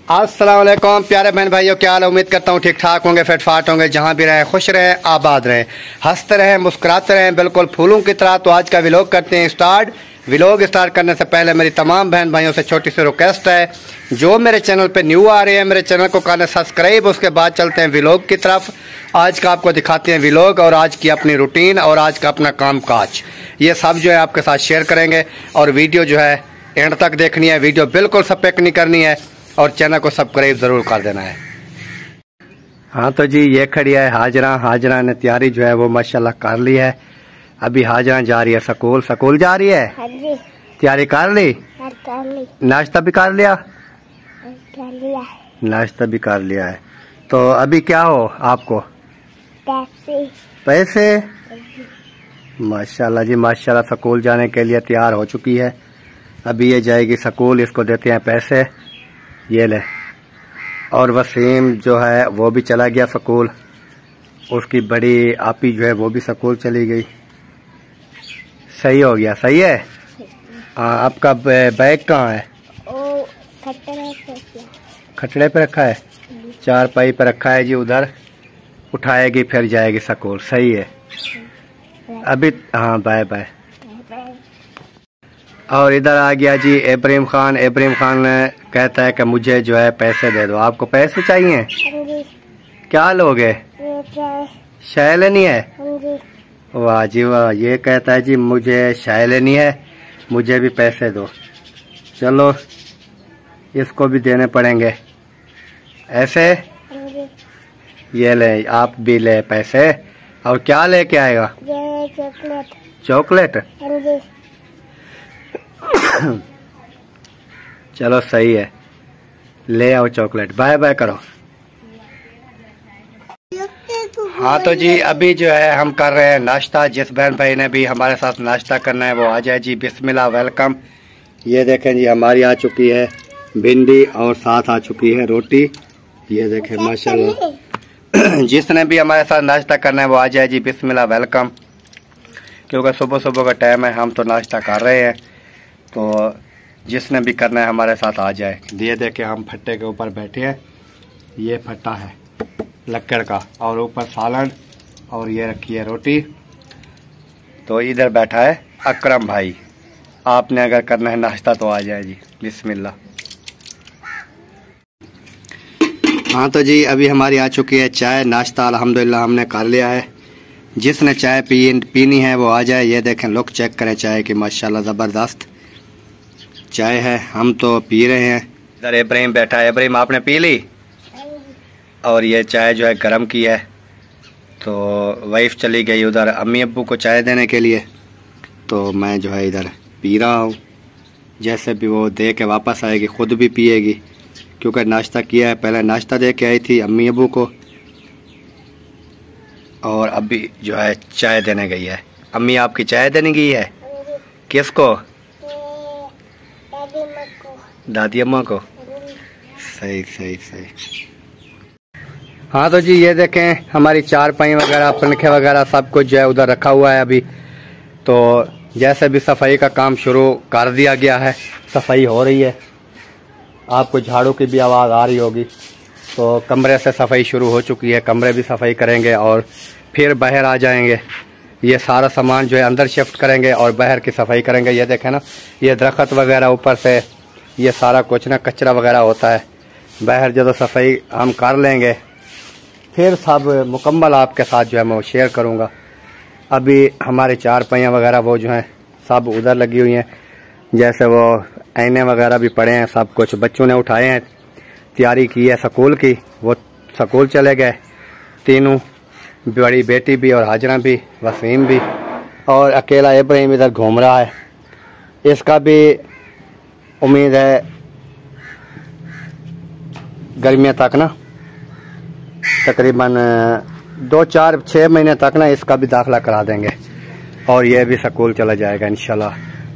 अस्सलाम वालेकुम प्यारे बहन भाइयों, क्या हाल है। उम्मीद करता हूँ ठीक ठाक होंगे, फिट फाट होंगे, जहाँ भी रहें खुश रहें, आबाद रहें, हंसते रहें, मुस्कुराते रहें, बिल्कुल फूलों की तरह। तो आज का व्लॉग करते हैं स्टार्ट। व्लॉग स्टार्ट करने से पहले मेरी तमाम बहन भाइयों से छोटी सी रिक्वेस्ट है, जो मेरे चैनल पे न्यू आ रहे हैं मेरे चैनल को करना सब्सक्राइब। उसके बाद चलते हैं व्लॉग की तरफ। आज का आपको दिखाते हैं व्लॉग और आज की अपनी रूटीन और आज का अपना काम काज, ये सब जो है आपके साथ शेयर करेंगे। और वीडियो जो है एंड तक देखनी है, वीडियो बिल्कुल स्किप नहीं करनी है और चैनल को सब्सक्राइब जरूर कर देना है। हाँ तो जी ये खड़ी है हाजरा। हाजरा ने तैयारी जो है वो माशाल्लाह कर ली है। अभी हाजरा जा रही है स्कूल जा रही है। हाँ जी। तैयारी कर ली? नाश्ता भी कर लिया? नाश्ता भी कर लिया है। तो अभी क्या हो आपको? पैसे? माशाल्लाह जी माशाल्लाह, स्कूल जाने के लिए तैयार हो चुकी है। अभी ये जाएगी स्कूल, इसको देते हैं पैसे, ये ले। और वसीम जो है वो भी चला गया स्कूल, उसकी बड़ी आपी जो है वो भी स्कूल चली गई। सही हो गया, सही है। आपका बैग कहाँ है? खटड़े पे रखा है, चारपाई पे रखा है जी, उधर उठाएगी फिर जाएगी स्कूल। सही है। अभी हाँ बाय बाय। और इधर आ गया जी इब्राहिम खान। इब्राहिम खान कहता है कि मुझे जो है पैसे दे दो। आपको पैसे चाहिए? क्या लोगे? शाय लेनी है? वाह जी वाह, ये कहता है जी मुझे शाय लेनी है, मुझे भी पैसे दो। चलो इसको भी देने पड़ेंगे ऐसे। ये ले, आप भी ले पैसे। और क्या लेके आएगा? चॉकलेट। चलो सही है, ले आओ चॉकलेट। बाय बाय करो। हाँ तो जी अभी जो है हम कर रहे हैं नाश्ता। जिस बहन भाई ने भी हमारे साथ नाश्ता करना है वो आ जाए जी। बिस्मिल्लाह, वेलकम। ये देखें जी हमारी आ चुकी है भिंडी और साथ आ चुकी है रोटी। ये देखें माशाल्लाह। जिसने भी हमारे साथ नाश्ता करना है वो आ जाए जी। बिस्मिल्लाह, वेलकम। क्योंकि सुबह सुबह का टाइम है, हम तो नाश्ता कर रहे हैं, तो जिसने भी करना है हमारे साथ आ जाए। ये देखे हम फट्टे के ऊपर बैठे हैं। ये फट्टा है लक्कड़ का और ऊपर सालन और ये रखी है रोटी। तो इधर बैठा है अकरम भाई। आपने अगर करना है नाश्ता तो आ जाए जी। बिस्मिल्लाह। हाँ तो जी अभी हमारी आ चुकी है चाय। नाश्ता अल्हम्दुलिल्लाह हमने कर लिया है। जिसने चाय पीनी है वो आ जाए। ये देखें, लुक चेक करें चाय की, माशाल्लाह ज़बरदस्त चाय है। हम तो पी रहे हैं। इधर इब्राहिम बैठा है। इब्राहिम आपने पी ली? और ये चाय जो है गरम की है। तो वाइफ चली गई उधर अम्मी अब्बू को चाय देने के लिए, तो मैं जो है इधर पी रहा हूँ। जैसे भी वो दे के वापस आएगी ख़ुद भी पिएगी, क्योंकि नाश्ता किया है। पहले नाश्ता दे के आई थी अम्मी अब्बू को और अभी जो है चाय देने गई है। अम्मी आपकी चाय देने गई है? किसको? दादी अम्मा को। सही सही सही। हाँ तो जी ये देखें हमारी चारपाई वगैरह पंखे वगैरह सब कुछ जो है उधर रखा हुआ है। अभी तो जैसे भी सफाई का काम शुरू कर दिया गया है, सफाई हो रही है। आपको झाड़ू की भी आवाज़ आ रही होगी। तो कमरे से सफाई शुरू हो चुकी है, कमरे भी सफाई करेंगे और फिर बाहर आ जाएंगे। ये सारा सामान जो है अंदर शिफ्ट करेंगे और बाहर की सफाई करेंगे। ये देखें ना, ये दरख्त वगैरह ऊपर से ये सारा कुछ ना कचरा वगैरह होता है। बाहर जो सफाई हम कर लेंगे फिर सब मुकम्मल आपके साथ जो है मैं वो शेयर करूँगा। अभी हमारे चारपाइयाँ वगैरह वो जो हैं सब उधर लगी हुई हैं। जैसे वो आईने वगैरह भी पड़े हैं, सब कुछ बच्चों ने उठाए हैं। तैयारी की है स्कूल की, वो स्कूल चले गए तीनों, बड़ी बेटी भी और हाजरा भी, वसीम भी, और अकेला इब्राहिम इधर घूम रहा है। इसका भी उम्मीद है गर्मियों तक ना, तकरीबन 2-4-6 महीने तक ना इसका भी दाखिला करा देंगे और ये भी स्कूल चला जाएगा इंशाल्लाह।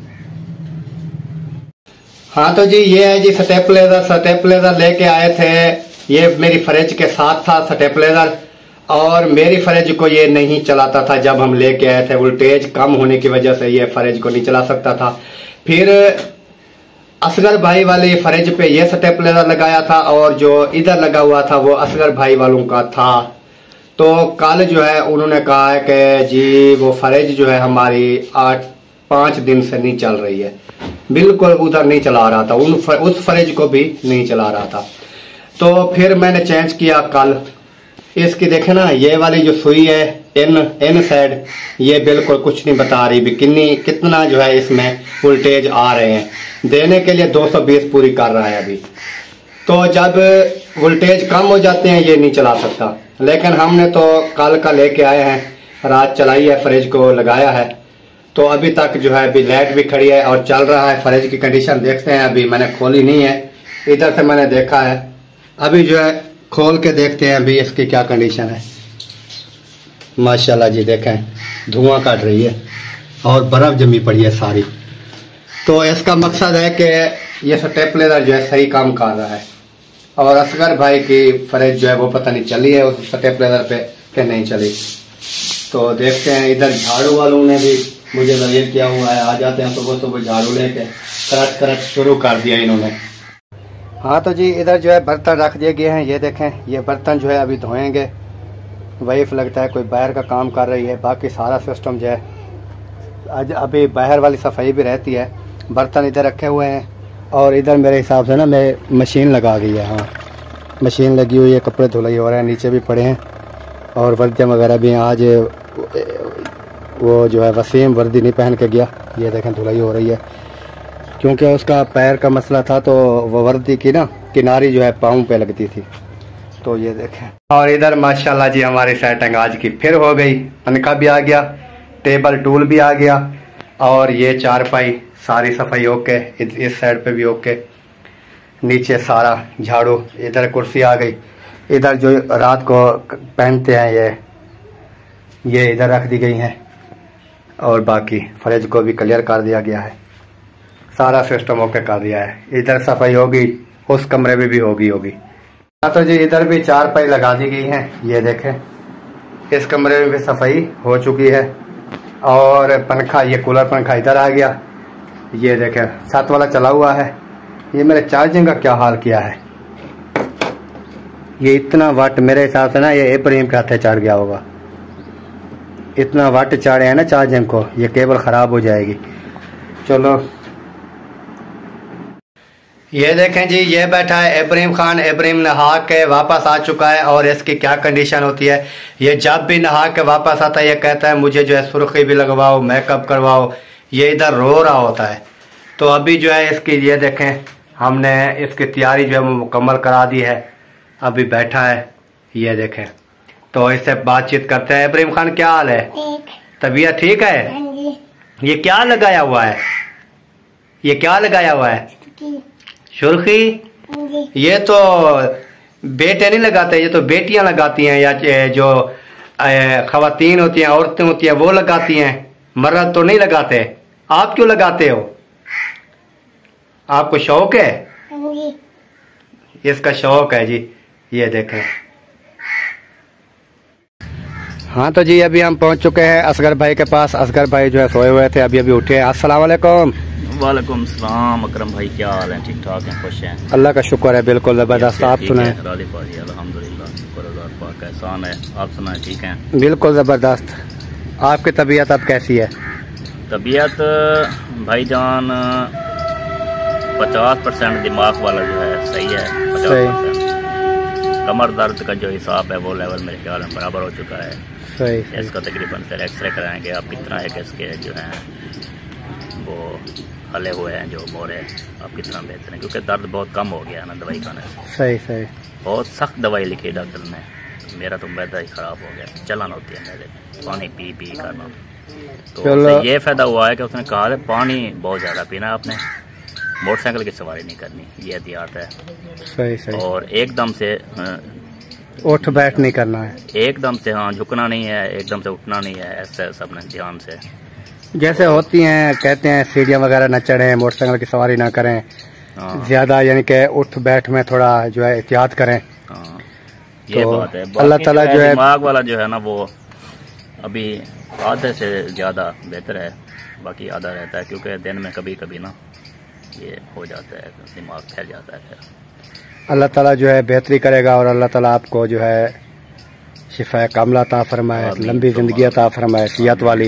हाँ तो जी ये है जी स्टेपलेजर लेके आए थे। ये मेरी फ्रिज के साथ था स्टेपलेजर, और मेरी फ्रिज को ये नहीं चलाता था जब हम लेके आए थे। वोल्टेज कम होने की वजह से ये फ्रिज को नहीं चला सकता था। फिर असगर भाई वाले फ्रिज पे ये स्टेपलर लगाया था और जो इधर लगा हुआ था वो असगर भाई वालों का था। तो कल जो है उन्होंने कहा है कि जी वो फ्रिज जो है हमारी 5 दिन से नहीं चल रही है, बिल्कुल उधर नहीं चला रहा था, उस फ्रिज को भी नहीं चला रहा था। तो फिर मैंने चेंज किया कल। इसकी देखे ना, ये वाली जो सुई है इन साइड, ये बिल्कुल कुछ नहीं बता रही भी कितना जो है इसमें वोल्टेज आ रहे हैं। देने के लिए 220 पूरी कर रहा है अभी। तो जब वोल्टेज कम हो जाते हैं ये नहीं चला सकता, लेकिन हमने तो कल का लेके आए हैं, रात चलाई है, फ्रिज को लगाया है। तो अभी तक जो है अभी लाइट भी खड़ी है और चल रहा है। फ्रिज की कंडीशन देखते हैं, अभी मैंने खोली नहीं है, इधर से मैंने देखा है। अभी जो है खोल के देखते हैं अभी इसकी क्या कंडीशन है। माशाल्लाह जी देखें, धुआं काट रही है और बर्फ जमी पड़ी है सारी। तो इसका मकसद है कि ये स्टेपलर जो है सही काम कर रहा है। और असगर भाई की फ्रिज जो है वो पता नहीं चली है उस स्टेपलर पे कि नहीं चली। तो देखते हैं, इधर झाड़ू वालों ने भी मुझे लगे किया हुआ है, आ जाते हैं सुबह सुबह झाड़ू लेके, करट शुरू कर दिया इन्होंने। हाँ तो जी इधर जो है बर्तन रख दिए गए हैं, ये देखें, ये बर्तन जो है अभी धोएंगे। वाइफ लगता है कोई बाहर का काम कर रही है, बाकी सारा सिस्टम जो है आज अभी बाहर वाली सफाई भी रहती है। बर्तन इधर रखे हुए हैं और इधर मेरे हिसाब से ना मैं मशीन लगा गई है। हाँ मशीन लगी हुई है, कपड़े धुलाई हो रहे हैं, नीचे भी पड़े हैं और वर्दियाँ वगैरह भी। आज वो जो है वसीम वर्दी नहीं पहन के गया, ये देखें धुलाई हो रही है क्योंकि उसका पैर का मसला था। तो वो वर्दी की ना किनारी जो है पाँव पे लगती थी। तो ये देखें, और इधर माशाल्लाह जी हमारी सेटिंग आज की फिर हो गई। पंखा भी आ गया, टेबल टूल भी आ गया और ये चारपाई सारी सफाई ओके, इस साइड पे भी ओके, नीचे सारा झाड़ू, इधर कुर्सी आ गई। इधर जो रात को पहनते हैं ये इधर रख दी गई हैं और बाकी फ्रिज को भी क्लियर कर दिया गया है, सारा सिस्टम ओके कर दिया है। इधर सफाई होगी, उस कमरे में भी होगी। हाँ तो जी इधर भी चारपाई लगा दी गई है, ये देखें, इस कमरे में भी सफाई हो चुकी है। और पंखा, ये कूलर पंखा इधर आ गया, ये देखें छत वाला चला हुआ है। ये मेरे चार्जिंग का क्या हाल किया है, ये इतना वाट मेरे हिसाब से ना ये इब्राहिम के हाथे चढ़ गया होगा। इतना वाट चढ़े हैं ना चार्जिंग को, ये केबल खराब हो जाएगी। चलो ये देखें जी, ये बैठा है इब्राहिम खान। इब्राहिम नहा के वापस आ चुका है और इसकी क्या कंडीशन होती है, ये जब भी नहा के वापस आता है ये कहता है मुझे जो है सुर्खी भी लगवाओ, मेकअप करवाओ, ये इधर रो रहा होता है। तो अभी जो है इसकी ये देखें, हमने इसकी तैयारी जो है वो मुकम्मल करा दी है, अभी बैठा है, ये देखें। तो इससे बातचीत करते हैं। इब्राहिम खान क्या हाल है, तबीयत ठीक है? ये क्या लगाया हुआ है, ये क्या लगाया हुआ है? सुर्खी? ये तो बेटे नहीं लगाते, ये तो बेटियां लगाती हैं, या जो खवातीन होती हैं, औरतें होती हैं, वो लगाती हैं, मर्द तो नहीं लगाते। आप क्यों लगाते हो, आपको शौक है? इसका शौक है जी, ये देखें। हाँ तो जी अभी हम पहुंच चुके हैं असगर भाई के पास। असगर भाई जो है सोए हुए थे, अभी उठे हैं। अस्सलाम वालेकुम। वालेकुम सलाम अकरम भाई, क्या हाल है? ठीक ठाक हैं, खुश हैं? अल्लाह का शुक्र है, बिल्कुल ज़बरदस्त। आप सुनाएं? अल्हम्दुलिल्लाह, शुक्र है, एहसान है। आप सुनाएं, ठीक हैं? बिल्कुल ज़बरदस्त। आपकी तबीयत अब कैसी है? तबीयत भाईजान 50% दिमाग वाला जो है सही है, 50%। कमर दर्द का जो हिसाब है वो लेवल मेरे ख्याल में बराबर हो चुका है। सही। इसका तकरीबन फिर एक्सरे कराएंगे, आप कितना है कि इसके जो है वो हले हुए हैं, जो मोरे आप कितना बेहतर है, क्योंकि दर्द बहुत कम हो गया है ना दवाई खाने से। सही सही। बहुत सख्त दवाई लिखी डॉक्टर ने, मेरा तो मैदा ही ख़राब हो गया, चलन होती है मेरे, पानी पी पी करना। तो ये फ़ायदा हुआ है कि उसने कहा है पानी बहुत ज़्यादा पीना है आपने, मोटरसाइकिल की सवारी नहीं करनी, ये एहतियात है। सही सही। और एकदम से उठ बैठ नहीं करना है, एकदम से, हाँ झुकना नहीं है, एकदम से उठना नहीं है, ऐसे सब ने ध्यान से। जैसे होती हैं, कहते हैं सीढ़ियाँ वगैरह न चढ़ें, मोटरसाइकिल की सवारी ना करें ज़्यादा, यानी कि उठ बैठ में थोड़ा जो है एहतियात करें। ये तो बात है। अल्लाह ताला जो है दिमाग वाला जो है ना वो अभी आधे से ज़्यादा बेहतर है, बाकी आधा रहता है, क्योंकि दिन में कभी कभी ना ये हो जाता है, दिमाग फैल जाता है। फिर अल्लाह ताला जो है बेहतरी करेगा और अल्लाह ताला आपको जो है शिफा कामला अता फरमाए, लंबी ज़िंदगी अता फरमाए, सेहत वाली।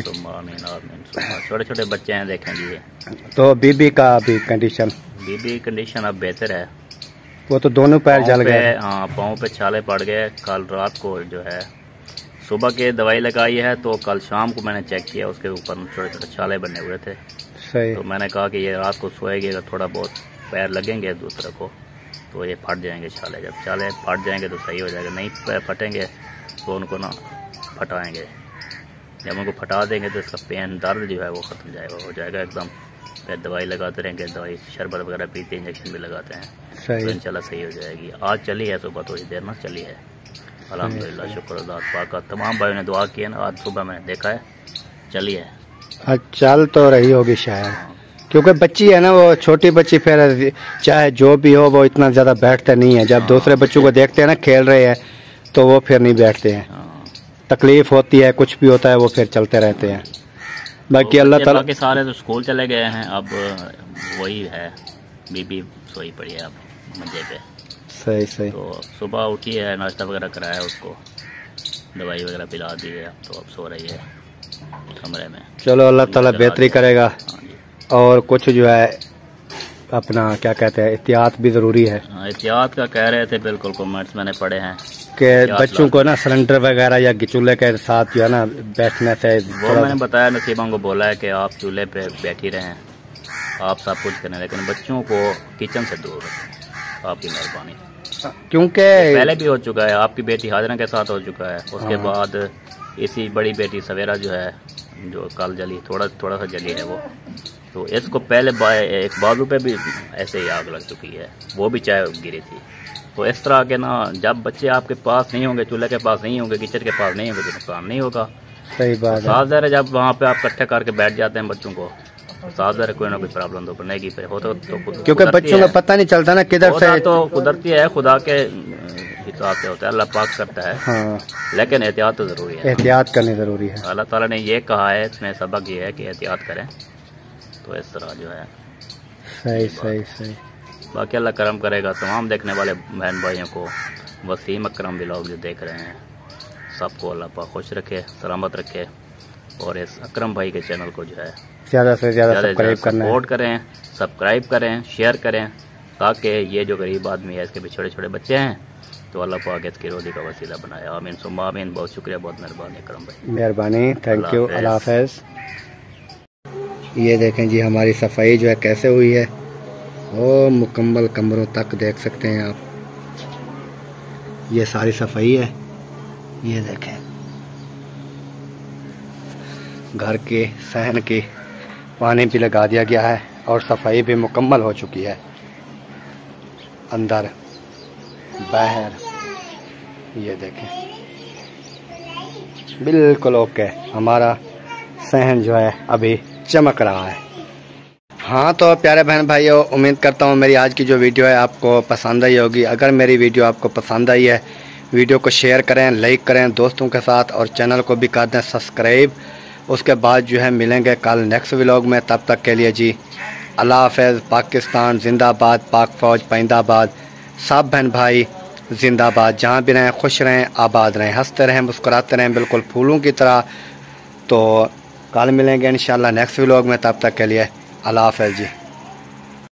छोटे छोटे बच्चे हैं देखें जी। तो बीबी का अभी कंडीशन? बीबी कंडीशन अब बेहतर है। वो तो दोनों पैर जल गए। हाँ, पाँव पे छाले पड़ गए। कल रात को जो है सुबह के दवाई लगाई है, तो कल शाम को मैंने चेक किया, उसके ऊपर छोटे छोटे छाले बने हुए थे। सही। तो मैंने कहा कि ये रात को सोएगी, अगर थोड़ा बहुत पैर लगेंगे दूसरे को तो ये फट जाएंगे छाले। जब छाले फट जाएंगे तो सही हो जाएगा, नहीं फटेंगे तो उनको ना फटाएंगे। जब उनको फटा देंगे तो इसका पेन दर्द जो है वो ख़त्म जाएगा, हो जाएगा एकदम। फिर दवाई लगाते रहेंगे, दवाई शरबत वगैरह पीते, इंजेक्शन भी लगाते हैं, तो इंशाल्लाह सही हो जाएगी। आज चली है सुबह थोड़ी देर ना चली है, अल्हम्दुलिल्लाह, शुक्र अल्लाह पाक का। तमाम भाइयों ने दुआ की है ना, आज सुबह मैंने देखा है चली है। चल तो रही होगी शायद, क्योंकि बच्ची है ना, वो छोटी बच्ची, फिर चाहे जो भी हो वो इतना ज़्यादा बैठते नहीं है। जब दूसरे बच्चों को देखते हैं ना खेल रहे हैं तो वो फिर नहीं बैठते हैं, तकलीफ होती है, कुछ भी होता है, वो फिर चलते रहते हैं। बाकी अल्लाह ताला के सारे तो स्कूल चले गए हैं, अब वही है, बीबी सोई पड़ी है अब मंजे पे। सही सही। तो सुबह उठी है, नाश्ता वगैरह कराया उसको, दवाई वगैरह पिला दी है, तो अब सो रही है कमरे में। चलो अल्लाह ताला बेहतरी करेगा। और कुछ जो है अपना क्या कहते हैं, एहतियात भी ज़रूरी है। एहतियात का कह रहे थे, बिल्कुल कमेंट्स मैंने पढ़े हैं कि बच्चों को ना सिलेंडर वगैरह या चूल्हे के साथ जो है ना बैठने से, वो मैंने बताया, नसीबा को बोला है कि आप चूल्हे पे बैठी रहें, आप सब कुछ करें, लेकिन बच्चों को किचन से दूर रखें, आपकी मेहरबानी। क्योंकि पहले भी हो चुका है, आपकी बेटी हाजरा के साथ हो चुका है, उसके बाद इसी बड़ी बेटी सवेरा जो है, जो कल जली, थोड़ा सा जली है वो, तो इसको पहले एक बाजू पे भी ऐसे ही आग लग चुकी है, वो भी चाय गिरी थी। तो इस तरह के ना, जब बच्चे आपके पास नहीं होंगे, चूल्हे के पास नहीं होंगे, किचन के पास नहीं होंगे, तो नुकसान नहीं होगा। सही बात है। साथ ज़रा जब वहाँ पे आप इकट्ठे करके बैठ जाते हैं बच्चों को, साथ ज़रा कोई ना कोई प्रॉब्लम तो बनेगी पे हो, तो क्योंकि बच्चों को पता नहीं चलता ना किधर से, तो कुदरती है, खुदा के हिसाब से होता है, अल्लाह पाक करता है। हाँ। लेकिन एहतियात तो ज़रूरी है, एहतियात करनी ज़रूरी है। अल्लाह ताला ने ये कहा है, इसमें सबक ये है कि एहतियात करें, तो इस तरह जो है। सही सही सही। बाकी अल्लाह करम करेगा, तमाम देखने वाले बहन भाइयों को, वसीम अकरम व्लॉग जो देख रहे हैं सबको अल्लाह पाक खुश रखे, सलामत रखे, और इस अकरम भाई के चैनल को जो है ज़्यादा से ज़्यादा सपोर्ट करें, सब्सक्राइब करें, शेयर करें, ताकि ये जो गरीब आदमी है, इसके भी छोटे छोटे बच्चे हैं, तो अल्लाह पाक इसकी रोज़ी का वसीला बनाए। आमीन सुम्मा आमीन। बहुत शुक्रिया, बहुत मेहरबानी अकरम भाई, मेहरबानी, थैंक यू, अल्लाह हाफ़िज़। ये देखें जी हमारी सफाई जो है कैसे हुई है, ओ मुकम्मल कमरों तक देख सकते हैं आप, ये सारी सफाई है। ये देखें घर के सहन के पानी भी लगा दिया गया है और सफाई भी मुकम्मल हो चुकी है, अंदर बाहर। ये देखें बिल्कुल ओके, हमारा सहन जो है अभी चमक रहा है। हाँ तो प्यारे बहन भाइयों, उम्मीद करता हूँ मेरी आज की जो वीडियो है आपको पसंद आई होगी। अगर मेरी वीडियो आपको पसंद आई है, वीडियो को शेयर करें, लाइक करें दोस्तों के साथ, और चैनल को भी कर दें सब्सक्राइब। उसके बाद जो है मिलेंगे कल नेक्स्ट व्लॉग में, तब तक के लिए जी अल्लाह हाफ़िज़। पाकिस्तान जिंदाबाद, पाक फ़ौज पाइंदाबाद, सब बहन भाई जिंदाबाद। जहाँ भी रहें खुश रहें, आबाद रहें, हंसते रहें, मुस्कुराते रहें, बिल्कुल फूलों की तरह। तो कल मिलेंगे इंशाल्लाह नेक्स्ट व्लॉग में, तब तक के लिए अल्लाह हाफ़िज़ जी।